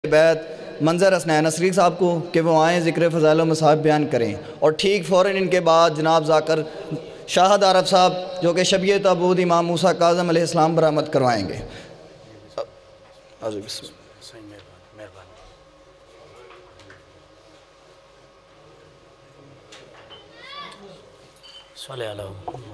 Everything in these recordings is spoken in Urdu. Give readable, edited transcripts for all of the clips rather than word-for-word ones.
بیت منظر حسنین نصری صاحب کو کہ وہ آئیں ذکر فضائل و مصائب بیان کریں، اور ٹھیک فوراً ان کے بعد جناب ذاکر شاہد عارف صاحب جو کہ شبیہ تعبود امام موسیٰ کاظم علیہ السلام برآمد کروائیں گے۔ صلی اللہ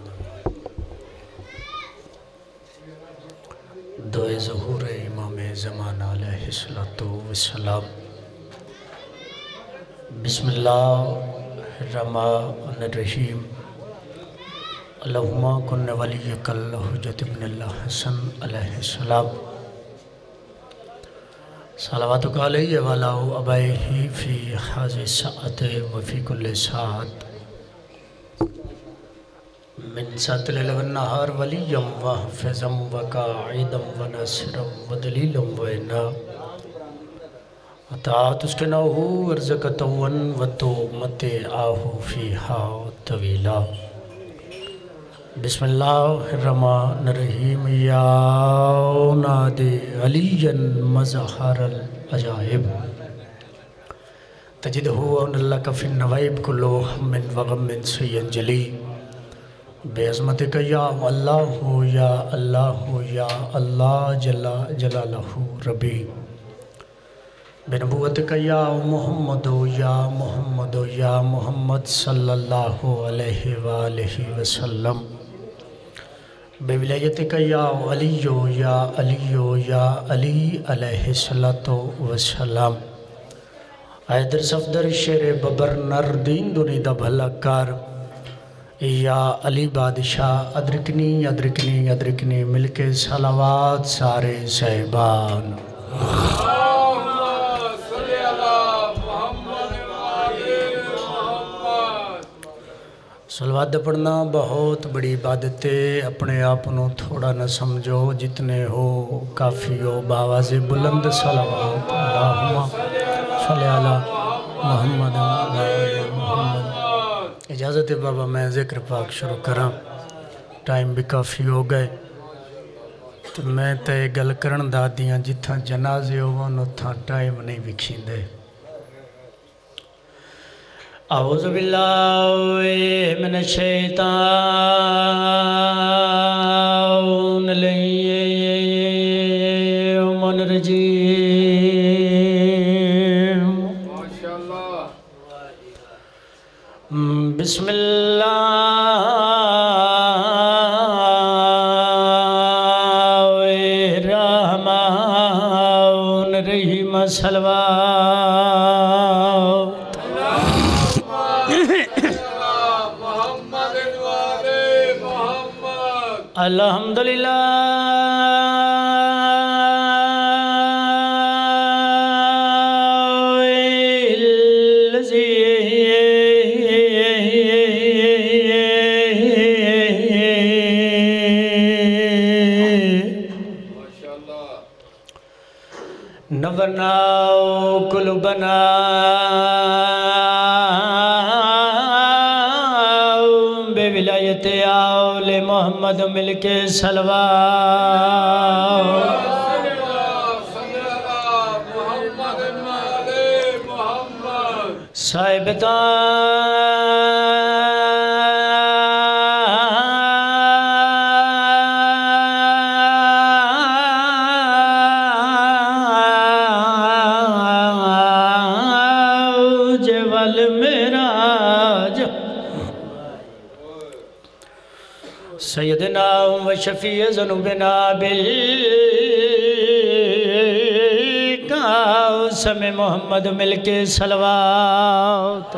دوئے ظہور امام زمان علیہ السلام۔ بسم اللہ الرحمن الرحیم۔ اللہم کن ولیک الحجت ابن اللہ حسن علیہ السلام، صلواتک علیہ وعلا ابائہ فی حاضر ساعت وفی کل ساعت، من سات لیل والنہار ولیم وحفظم وقاعدم وناصرم ودلیلم وینا اطاعت اسکناہو ورزقتون وتو متعاہو فیہا طویلا۔ بسم اللہ الرحمن الرحیم۔ یا نادی علی مظہر العجائب، تجدہو ان اللہ کا فی النوائب کلو من وغم سینجلی، بے عظمتک یا اللہ یا اللہ یا اللہ جل جلالہ ربی، بنبوتک یا محمد یا محمد صلی اللہ علیہ وآلہ وسلم، بے ولایتک یا علی یا علی علیہ السلام، ایدر صفدر شیر ببر نردین دنی دا بھلا کار، یا علی بادشاہ ادرکنی ملک صلوات سارے صحبان۔ صلوات پڑھنا بہت بڑی عبادت ہے، اپنے آپنوں تھوڑا نہ سمجھو، جتنے ہو کافی ہو، باواز بلند صلوات اللہم صلی اللہ محمد محمد۔ اجازت ہے بابا میں ذکر پاک شروع کراں، ٹائم بھی کافی ہو گئے، تو میں تے گل کرن دا دیاں جتھاں جنازے ہوون اتھاں ٹائم نہیں بکھیں دے۔ اعوذ باللہ من الشیطان الرجیم۔ بسم اللہ الرحمن الرحیم۔ صلوات الحمدللہ۔ نورناو قلوبنا بے ولایت آول محمد ملک صلوات، سیدنا و شفیع ذنوبنا بالقاسم محمد ملک صلوات،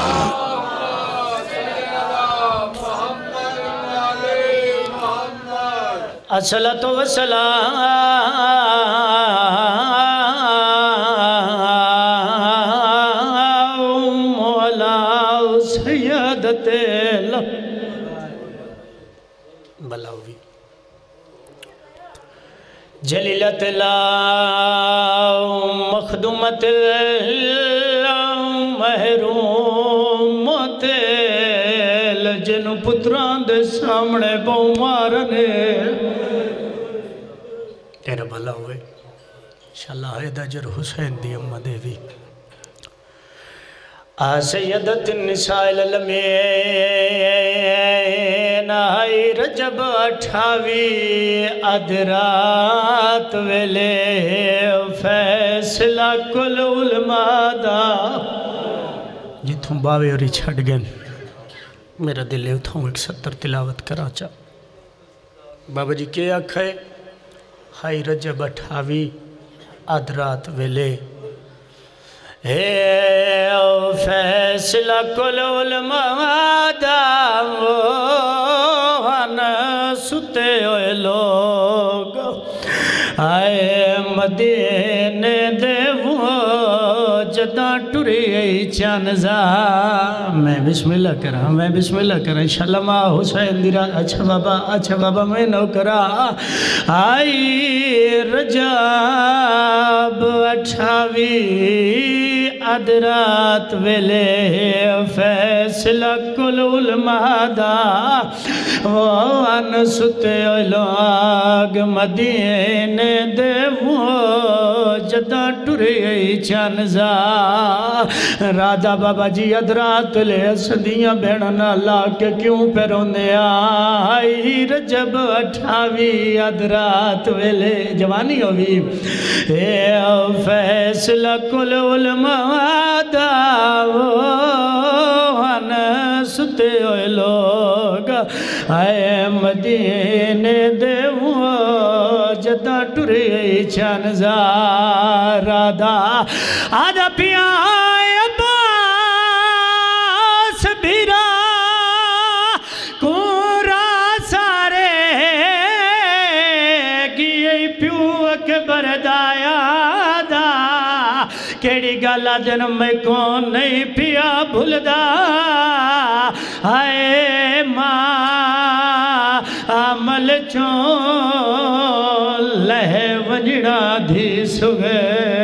الصلاۃ والسلام علی سیدت بلاوی جلیلت مخدومت محرومت جن پتران دے سامنے بہو مارنے تیرا بھلا ہوئے انشاءاللہ حیدر حسین دی امہ دیوی سیدت النساء العالمین آئی رجب 28 ادرات ویلے فیصلہ کل علماء دا جتوں باوے اور چھڑ گئے میرا دل ہے اتھوں 170 تلاوت کرا چا بابا جی کیا کھائے ہائی رجب 28 ادرات ویلے فیصلہ کل علماء دا ستے ہوئے لوگ آئے مدینے دے وہ جداں ٹری چانزا میں بسم اللہ کرا انشاءاللہ ماں حسین دیرا اچھا بابا میں نو کرا آئی رجب 28 ادرات ویلے فیصلہ کل علماء دا وان ستے لوگ مدینے دے وہ جداں ٹری چانزا راجہ بابا جی ادرات لے سدیاں بیڑنا لا کے کیوں پیروندے آئی رجب 28 ادرات ویلے جوانی ہوئی فیصلہ کل علماء دا وان ستے ہوئے لوگ آئے مدینے دے وہ جداں ٹری چانزا رادا آدھا پیا عباس بیرا کورا سارے گیے پیو اکبر دایا دا کیڑی گالا جنم میں کون نہیں پیا بھول دا آئے ماں عمل چون لہے ونجڑا دھی سگے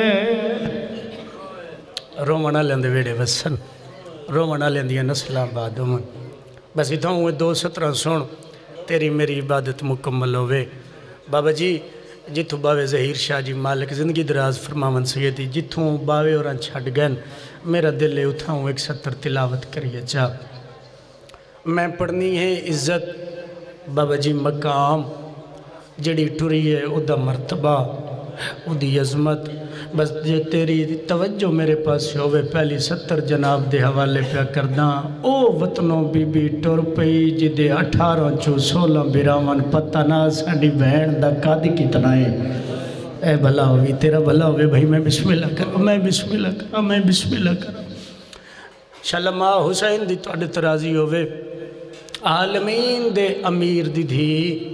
رومنہ لیندے ویڑے وسن رومنہ لیندی نسلہ بعد من بس اتھا ہوئے 2:17 سن تیری میری عبادت مکمل ہوئے بابا جی جتھوں باوے ظہیر شاہ جی مالک زندگی دراز فرماون سیدی جتھوں باوے اور چھڑ گئن میرا دل لے اتھا ہوں 170 تلاوت کریے چاہ میں پڑھنی ہے عزت بابا جی مقام جڑی ٹری ہے ادھا مرتبہ ادھی عظمت بس جے تیری توجہ میرے پاس ہوئے پہلی 70 جناب دے حوالے پہ کرداں او وطنوں بی بی ٹور پئی جدے 18 چو 16 بیرامان پتہ نہ ساڑی بہن دا قادی کتنا ہے اے بھلا ہوئی تیرا بھلا ہوئے بھائی میں بسم اللہ کروں میں بسم اللہ کروں انشاءاللہ ماں حسین دی توڑے ترازی ہوئے عالمین دے امیر دی دھی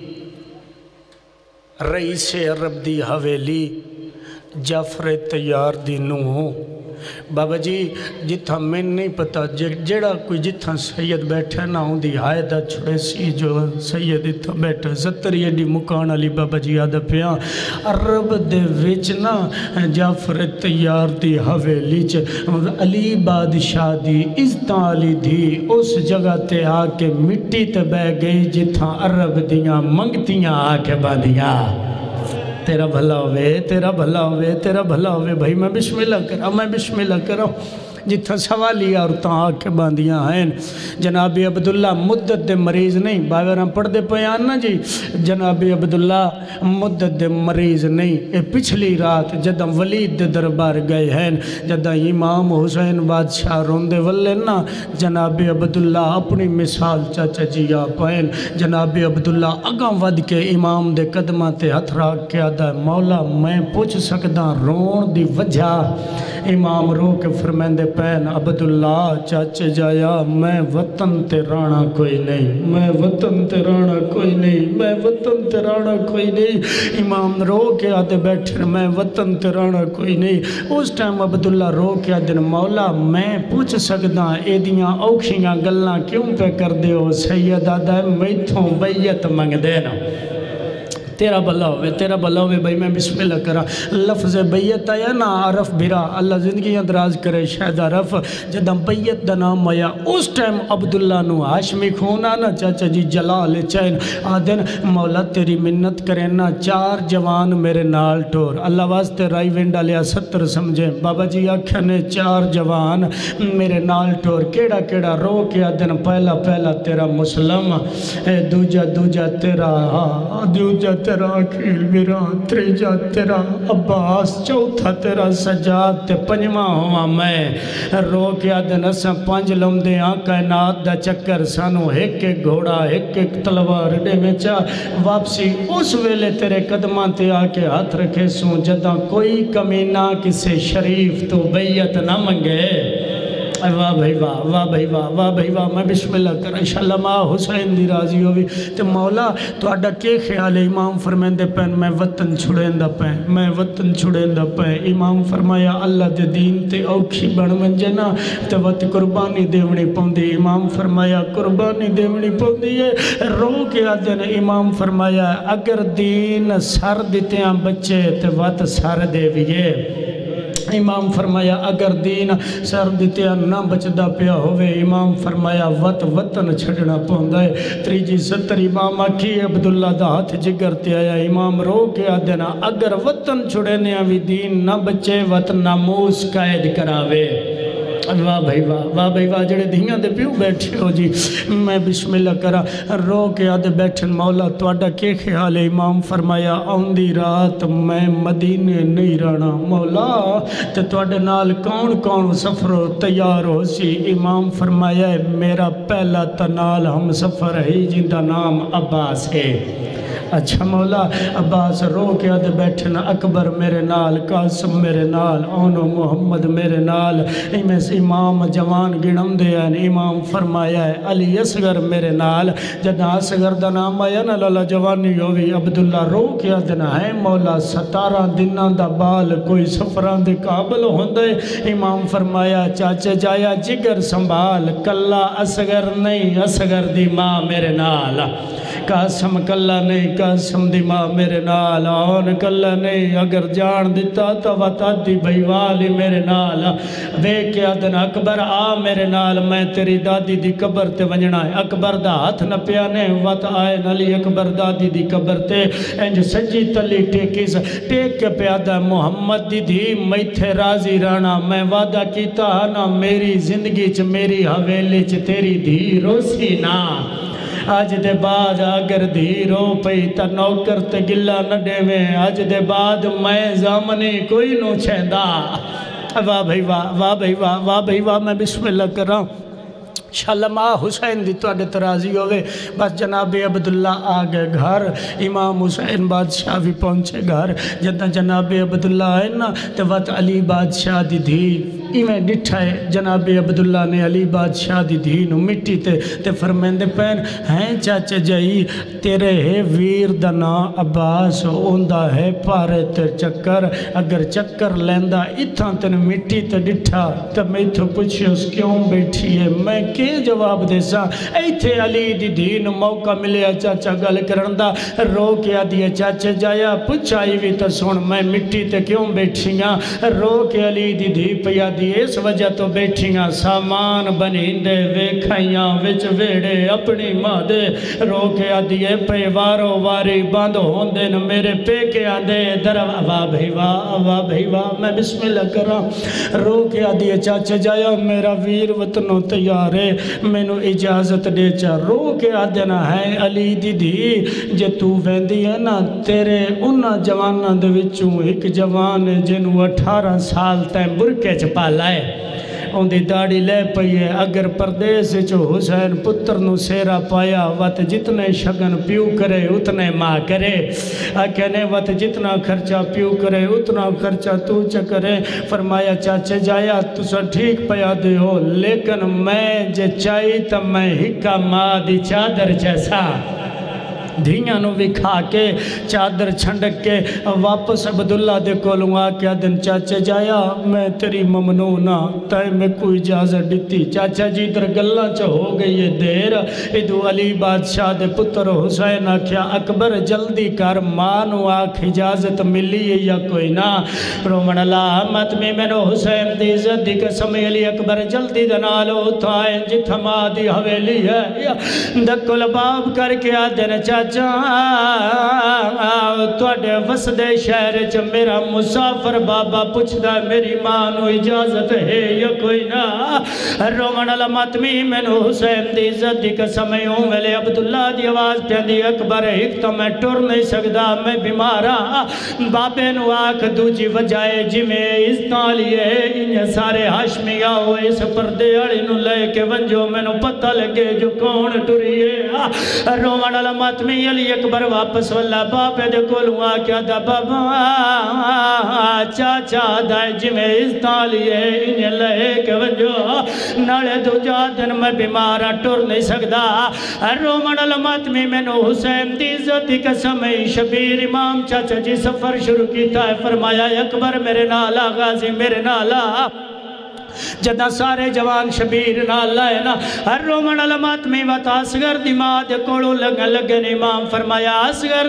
رئیس عرب دی حویلی جعفر تیار دی نو بابا جی جتھا میں نہیں پتا جڑا کوئی جتھا سید بیٹھے نہ ہوں دی آئیدہ چھڑے سی جو سید اتھا بیٹھے 70 ایڈی مکان علی بابا جی آدھا پیاں عرب دے وچنا جعفر تیار دی حویلی چ علی بادشاہ دی عزتاں علی دی اس جگہ تے آکے مٹی تے بہ گئی جتھا عرب دیاں منگتیاں آکے باندیاں تیرا بھلا ہوئے بھائی میں بسم اللہ کرا جتھا سوالی عورتاں آکے باندیاں ہیں جناب عبداللہ مدت دے مریض نہیں باویراں پڑھ دے پیان نا جی جناب عبداللہ مدت دے مریض نہیں اے پچھلی رات جدہ ولید دے دربار گئے ہیں جدہ امام حسین بادشاہ روندے والے نا جناب عبداللہ اپنی مثال چاچا جی آپائیں جناب عبداللہ اگاں ود کے امام دے قدمہ تے ہتھ راک کے آدھا مولا میں پوچھ سکدہ رون دی وجہ امام رو کے فرمین دے پین عبداللہ چاچے جایا میں وطن تے رانا کوئی نہیں امام رو کے آدھے بیٹھے میں وطن تے رانا کوئی نہیں اس ٹائم عبداللہ رو کے آدھے مولا میں پوچھ سکدہ ایدیاں اوکھیاں گلاں کیوں پہ کر دے ہو سید آدھا میتھوں بیعت منگ دینا تیرا بھلا ہوئے بھائی میں بسم اللہ کرا لفظ بیت آیا نا عرف بھرا اللہ زندگی اندراز کرے شاید عرف جدم بیت دا نام آیا اس ٹائم عبداللہ نو ہاشمی خونا نا چاچا جی جلال چین آدن مولا تیری منت کرے نا 4 جوان میرے نال ٹور اللہ واسطے رائی ونڈا لیا 70 سمجھیں بابا جی آکھا نے 4 جوان میرے نال ٹور کیڑا رو کے آدن پہلا تیرا مسلم دوجا تیرا اکھیل میرا تریجا تیرا عباس چوتھا تیرا سجاد تے 5واں ہوا میں رو کے آدن اساں 5 لمدے کائنات دا چکر سانو ایک گھوڑا ایک تلوار ڈے میں واپسی اس ویلے تیرے قدماں تے آکے ہاتھ رکھے سوں جداں کوئی کمینہ کسے شریف تو بیعت نہ منگے واہ بھائی واہ میں بسم اللہ کر انشاءاللہ ماں حسین دی راضی ہوئی تو مولا تو اڈا کے خیال ہے امام فرمائیں دے پین میں وطن چھڑیں دا پین امام فرمایا اللہ دے دین تے اوکھی بڑھ منجے نا تے وط قربانی دیونی پوندی امام فرمایا قربانی دیونی پوندی ہے رو کے آدھن امام فرمایا اگر دین سر دیتے ہیں بچے تے وط سر دے ویے امام فرمایا اگر دین سر دیتے نہ بچدا پیا ہوئے امام فرمایا وطن چھڑنا پوندا ہے 370 امام آکھی عبداللہ دا ہاتھ جگر تے آیا امام رو کے آدھنا اگر وطن چھڑنے بھی دین نہ بچے وطن ناموس قائد کراوے واہ بھائی واہ جڑے دھیاں دے پیو بیٹھے ہو جی میں بسم اللہ کرا رو کے آدھے بیٹھن مولا تو اڈا کے خیال ہے امام فرمایا آندھی رات میں مدینے نہیں رہنا مولا تو اڈے نال کون سفر تیار ہو سی امام فرمایا میرا پہلا تنال ہم سفر ہے جن دا نام عباس ہے اچھا مولا عباس رو کے آدھے بیٹھنا اکبر میرے نال قاسم میرے نال اونو محمد میرے نال امام جوان گنم دے ہیں امام فرمایا ہے علی اصغر میرے نال جدہ اصغر دا نام آیا نا لالا جوانی ہوئی عبداللہ رو کے آدھنا ہے مولا 17 دنان دا بال کوئی سفران دے قابل ہوندے امام فرمایا چاچے جایا جگر سنبھال کلا اصغر نہیں اصغر دی ماں میرے نال قاسم کلا نہیں قاسم دی ماں میرے نال آن کلا نہیں اگر جان دیتا تو وطادی بھائیوالی میرے نال وے کے آدھن اکبر آ میرے نال میں تیری دادی دی قبر تے ونجنا ہے اکبر دا ہاتھ نہ پیانے وط آئے نلی اکبر دادی دی قبر تے انج سجی تلی ٹیکیس ٹیک کے پیادہ محمد دی دی میں تھے راضی رانا میں وعدہ کیتا نا میری زندگی چ میری حویلی چ تیری دی روسی نا آج دے بعد اگر دھی رو پئی تا نوکر تے گلہ نہ دے میں آج دے بعد میں زامنی کوئی نو چھیندا واہ بھائی واہ میں بسم اللہ کر رہا ہوں انشاءاللہ ماں حسین دی تو اڈے ترازی ہوئے بس جناب عبداللہ آگے گھر امام حسین بادشاہ بھی پہنچے گھر جدہ جناب عبداللہ آئے نا تو وقت علی بادشاہ دی دھی ایویں ڈٹھا ہے جناب عبداللہ نے علی بادشاہ دی دھی نو مٹی تے فرمیندے پین ہیں چاچے جائی تیرے ہے ویر دنا عباس اوندہ ہے پارے تے چکر اگر چکر لیندہ اتھاں تن مٹی تے ڈٹھا تو میں تو پوچھے اس کیوں بیٹھی ہے میں کے جواب دے سا ایتھے علی دی دین موقع ملے چاچا گل کرندہ رو کے آدھیے چاچے جایا پچھائی بھی تا سن میں مٹی تے کیوں بیٹھیاں رو کے علی دی دی پیا دی اس وجہ تو بیٹھیاں سامان بنیندے ویکھائیاں وچ ویڑے اپنی ماں دے رو کے آدھیے پہ وارو واری باندھ ہوندے ن میرے پے کے آدھے در واہ بھائی واہ میں بسم اللہ کر رہا رو کے آدھیے چاچے جایا میرا ویر وطنوں تیار ہے میں نو اجازت دے چا رو کے آدھنا ہے علی دی دی جے تو ویندی ہے نا تیرے انہا جوانہ دے وچوں ایک جوان جنو 18 سال تائیں برکے چپا لائے ان دی داڑی لے پئیے اگر پردیس چو حسین پتر نو سیرا پایا وقت جتنے شگن پیو کرے اتنے ماں کرے کہنے وقت جتنا خرچہ پیو کرے اتنا خرچہ تو چکرے فرمایا چاچے جایا تو سا ٹھیک پیا دے ہو لیکن میں جے چاہی تا میں ہکا ماں دی چادر جیسا دھیاں نو وکھا کے چادر چھنڈک کے واپس عبداللہ دے کولوں آ کے دن چاچا جایا میں تیری ممنونہ تائے میں کوئی اجازت دیتی چاچا جی در گلہ چا ہو گئی ہے دیر ادو علی بادشاہ دے پتر حسین آکھیا اکبر جلدی کر مانو آکھ اجازت ملی ہے یا کوئی نہ رومن علامت میں منو حسین دی عزت دی قسم علی اکبر جلدی دنالو تھائیں جتھا ماں دی حویلی ہے دکل باب کر کے آدھن چاچا توڑے وسدے شہر چ میرا مسافر بابا پوچھ دا میری ماں نو اجازت ہے یا کوئی نہ رومن علامت میں نو حسین دی عزت دی قسم ہوں ویلے عبداللہ دی آواز پیندی اکبر ایک تو میں ٹر نہیں سکدا میں بیمارا بابے نو آکھ دوجی وجائے جی میں اس تالیے انہیں سارے ہاشمی آؤ اس پردے اڑی نو لے کے ونجو میں نو پتہ لگے جو کون ٹریے رومن علامت میں علی اکبر واپس واللہ بابے دے کولوں آکھیا دا بابا چاچا دائے جی میں اس تالیے انہیں لے کے ونجو نالے دو جا دن میں بیمارا ٹر نہیں سکدا رومن علامت میں نو حسین دی عزت قسم شبیر امام چاچا جی سفر شروع کیتا ہے فرمایا اکبر میرے نالا غازی میرے نالا جدہ سارے جوان شبیر نالا ہے نا ہر رومن علامت میں وطا اصغر دماغ دے کوڑو لگن امام فرمایا اصغر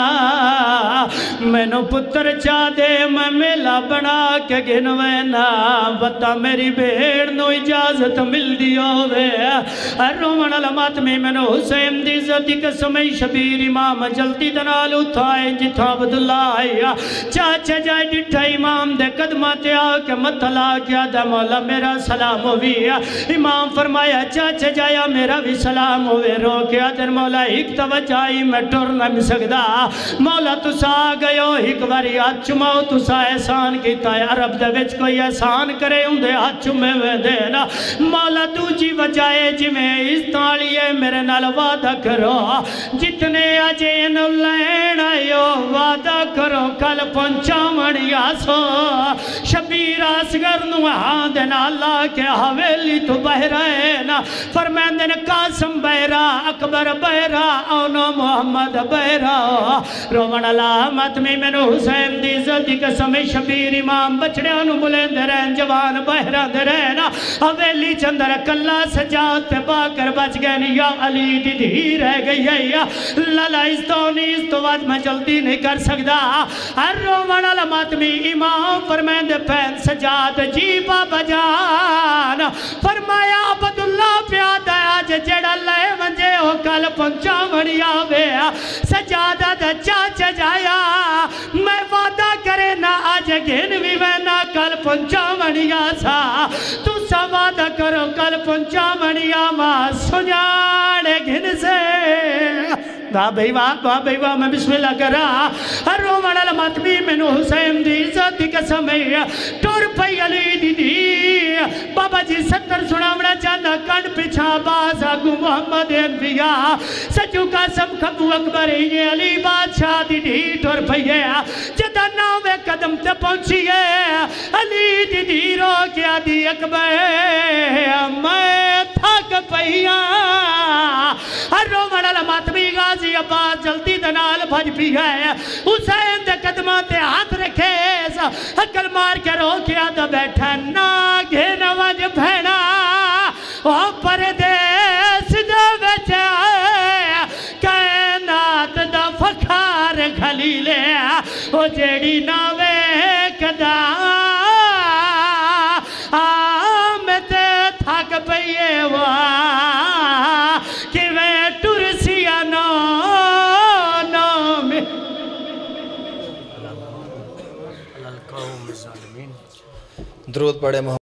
دماغ میں نو پتر چاہ دے میں میلا بنا کے گنوینا وطا میری بھیڑ نو اجازت مل دیو وے ہر رومن علامت میں نو حسین دی عزت قسم شبیر امام جلدی دنالو تھائیں جتھا عبداللہ آیا چاچا جائے ڈٹھا امام دے قدمات آکے مطلع کیا دا مولا میرا سلام ہوئی امام فرمایا چاچا جایا میرا بھی سلام ہوئے رو کیا در مولا ایک توجائی میں ٹر نہ سکدا مولا تسا گئیو ایک باری ہاتھ چماؤ تسا احسان کیتا ہے عرب دے وچ کوئی احسان کرے اندے ہاتھ چمے ہوئے دینا مولا دوجی وجائے جی میں اس تالیے میرے نال وعدہ کرو جتنے اجین لین آئیو وعدہ کرو کل پہنچا منیا سو شبیر اصغر نو ہاں دن اللہ کے حویلی تو بہرہ ہے نا فرمین دن قاسم بہرہ اکبر بہرہ اونو محمد بہرہ رومن علامت میں منو حسین دی عزت قسم شبیر امام بچڑے انو بلند رہن جوان بہرہ دے رہنا حویلی چندر کلہ سجاد تے باکر بچ گئے نہیں یا علی دی دھی رہ گئی ہے یا لالا اس تو وعد میں جلدی نہیں کر سکتا ہر رومن علامت میں امام فرمین دے پہن سجاد جی بابا جان فرمایا عبداللہ پیادہ آج جڑا لے منجے ہو کل پہنچا منیا بیا سجادہ دا چاچا جایا میں وعدہ کرے نا آج گھن بھی وینا کل پہنچا منیا سا تو سا وعدہ کرو کل پہنچا منیا ماں سنیانے گھن سے واہ بھئی واہ میں بسم اللہ کر رہا ہر رومن علامت میں نو حسین دی عزت قسم ٹور پئی علی دی دی بابا جی 70 سنامنا چاہتا کن پچھا باز آگو محمد انبیاء سجو قاسم خبو اکبر یہ علی بادشاہ دی دی ٹور پئی ہے جدہ ناوے قدم تے پہنچی ہے علی دی دی رو کیا دی اکبر میں تھک پئیا ہر رومن علامت میں غازی عباس جلدی دنال بھج بھی ہے حسین دے قدمات ہاتھ رکھے حکل مار کے رو کیا دا بیٹھا نا گھن وج بھینا وہ پردیس دا بچے کائنات دا فخار خلیلے وہ جیڑی ناوے کدا آمد تھک پئیے وہاں کہ میں ٹرسیا نو میں درود پڑھے محمد